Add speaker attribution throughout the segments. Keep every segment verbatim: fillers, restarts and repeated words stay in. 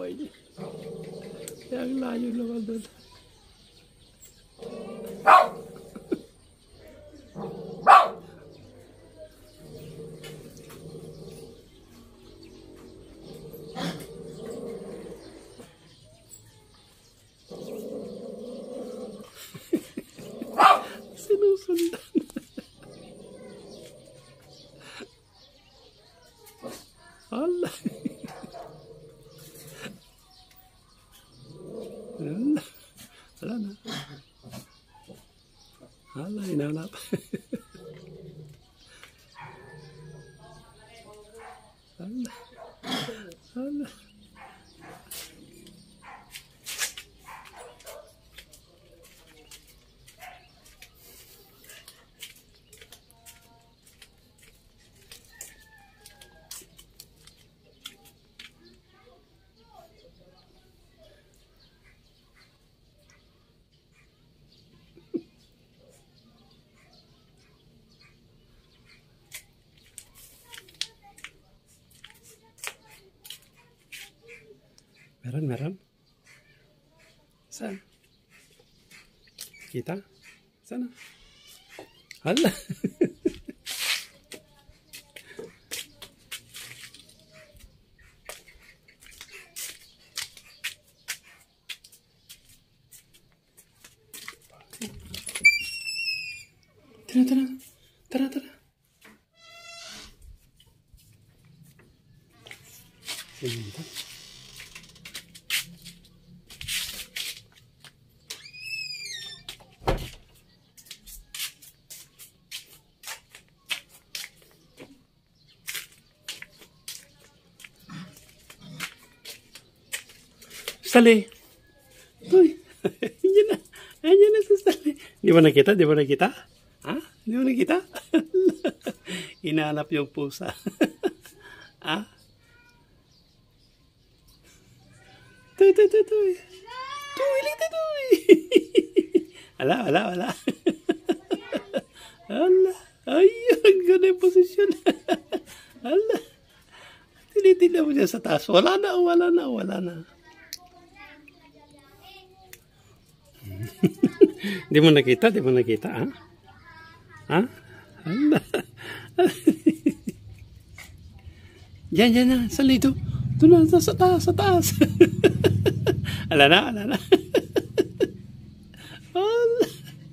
Speaker 1: laway niya. Kaya ang layo naman doon. Sinusundan. Allah. Allah. Wala na. Allah, hinanap. Allah. Allah. Meron, meron. Saan? Kita? Sana? Hala. Tara, tara. Tara, tara. Sige, kita. Sally. Uy. Ayan na. Ayan na si Sally. Di ba nakita? Di ba nakita? Ha? Di ba nakita? Hinahanap yung pusa. Ha? Tuy, tuy, tuy, tuy. Tuy, lita, tuy. Wala, wala, wala. Wala. Ay, ang ganda yung posisyon. Wala. Tinitignan mo dyan sa taas. Wala na, wala na, wala na. Di mo nakita? Di mo nakita, ha? Ha? Hala. Diyan, diyan na. Sa lito. Ito na, sa taas, sa taas. Ala na, ala na. Hala.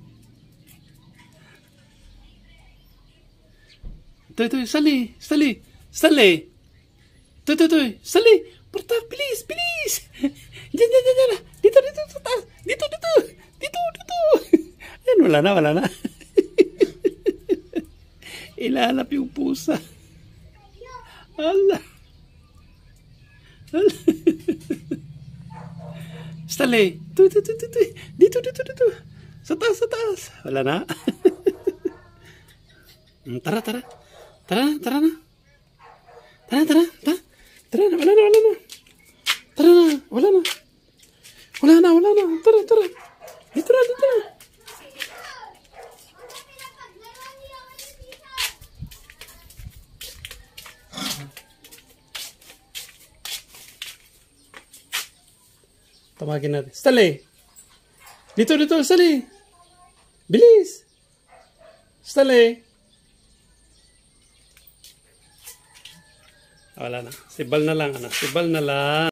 Speaker 1: Ito, ito, sali, sali, sali. Ito, ito, ito, sali. Porta, bilis, bilis. Diyan, diyan, diyan, diyan. Dito, dito, sa taas. Dito, dito. Dito, dito. Ayan, wala na, wala na. Ilalap yung pusa. Hala. Hala. Stali. Dito, dito, dito. Dito, dito, dito. Sa taas, sa taas. Wala na. Tara, tara. Tara, tara na. Tara, tara, tara. Tara na, wala na, wala na. Tara na, wala na. Wala na, wala na. Tara, tara. Dito na, dito na. Tawagin natin. Stali. Dito, dito, Stali. Bilis. Stali. Wala na. Sibal na lang, anak. Sibal na lang.